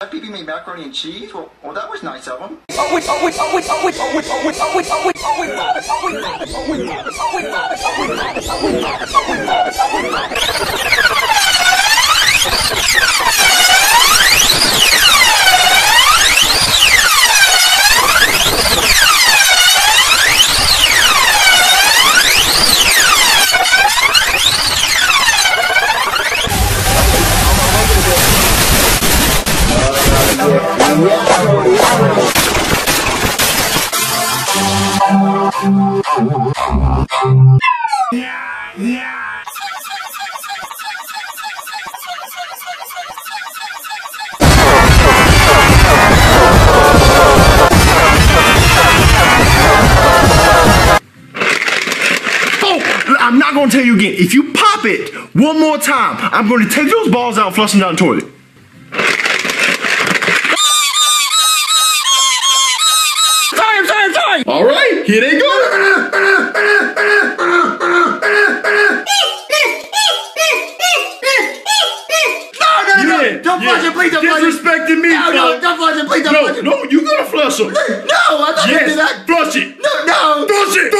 Pee-Pee made macaroni and cheese? Well, that was nice of him. I'm not gonna tell you again. If you pop it one more time, I'm gonna take those balls out and flush them down the toilet. Time. All right, here they go. No. Don't flush it, please don't flush it. Disrespecting me. No, don't flush it, please don't flush it. No, you gotta flush them. No, I thought you did that. Flush it. No. Flush it.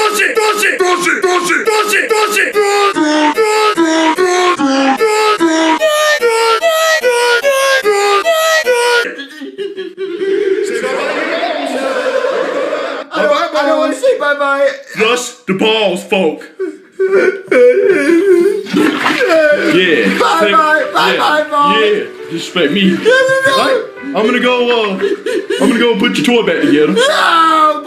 I don't want to say bye-bye. Flush the balls, folk. Yeah. Bye. Yeah. Disrespect me. No. I'm gonna go put your toy back together. No.